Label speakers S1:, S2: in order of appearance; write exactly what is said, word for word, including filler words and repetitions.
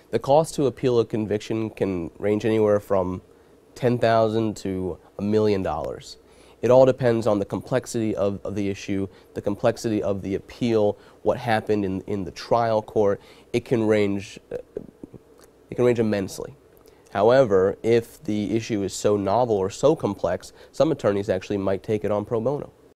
S1: The cost to appeal a conviction can range anywhere from ten thousand dollars to a million dollars. It all depends on the complexity of, of the issue, the complexity of the appeal, what happened in, in the trial court. It can range, uh, it can range immensely. However, if the issue is so novel or so complex, some attorneys actually might take it on pro bono.